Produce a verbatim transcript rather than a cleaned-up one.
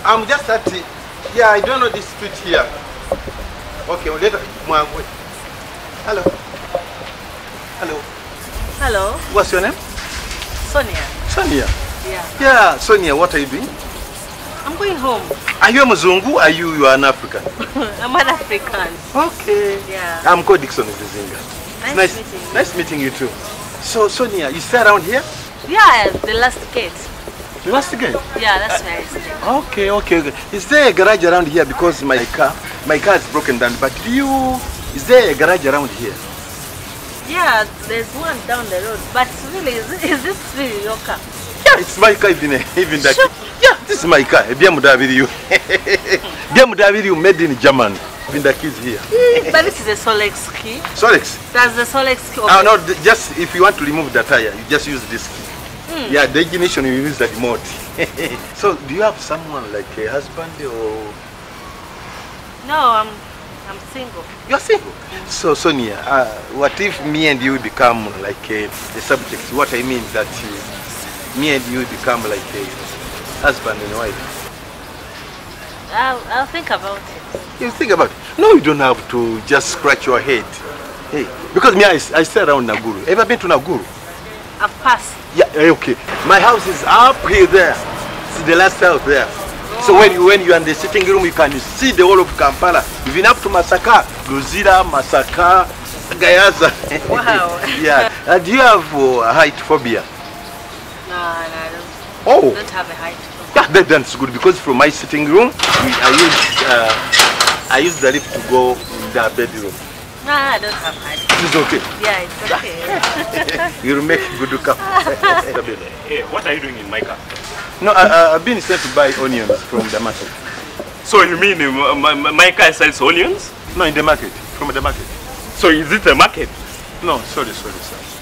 I'm just at the, yeah, I don't know this street here. Okay, well, later. Hello. Hello. Hello. What's your name? Sonia. Sonia. Yeah. Yeah, Sonia, what are you doing? I'm going home. Are you a Mzungu or are you, you are an African? I'm an African. Okay. Yeah. I'm called Dixon Zizinga. Nice, nice meeting you. Nice meeting you too. So, Sonia, you stay around here? Yeah, the last gate. The last gate? Yeah, that's where I stay. Okay, okay, okay. Is there a garage around here? Because my car, my car is broken down. But do you, is there a garage around here? Yeah, there's one down the road. But really, is, it, is this really your car? Yeah, it's my car, even, even that. Sure. Yeah, this is my car. B M W. B M W made in Germany. Even the keys here. But this is a Solex key. Solex? That's the Solex key. Oh, no, just if you want to remove the tire, you just use this key. Mm. Yeah, the ignition, you use the remote. So, do you have someone like a husband or? No, I'm, I'm single. You're single? Mm. So, Sonia, uh, what if me and you become like a, a subject? What I mean is that uh, me and you become like a husband and wife. I'll, I'll think about it. You think about it? No, you don't have to just scratch your head. Hey, because me, I, I stay around Naguru. Ever been to Naguru? I've passed. Yeah, okay. My house is up here there. It's the last house there. Oh. So when you when you're in the sitting room, you can see the whole of Kampala. Even up to Masaka, Luzira, Masaka, Gayaza. Wow. Yeah. Uh, do you have uh, a height phobia? No, no, I don't. Oh. I don't have a height phobia. Yeah, that, that's good because from my sitting room, we, I use uh, I use the lift to go in the bedroom. No, I don't have height. It's okay. Yeah, it's okay. You'll make good cup. Hey, what are you doing in my car? No, I, I've been sent to buy onions from the market. So you mean uh, my, my car sells onions? No, in the market. From the market. So is it a market? No, sorry, sorry, sir.